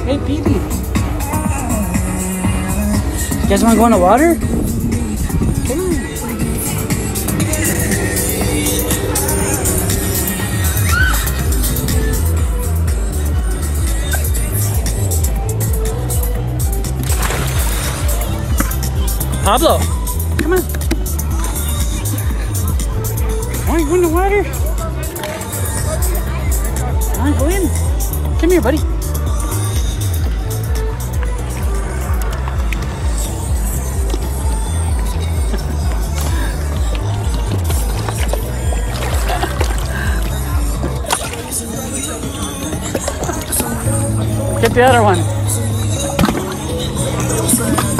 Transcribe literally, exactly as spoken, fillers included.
Hey, Petey. You guys want to go in the water? Come on. Pablo, come on. Want to go in the water? Come on, go in. Come here, buddy. Get the other one.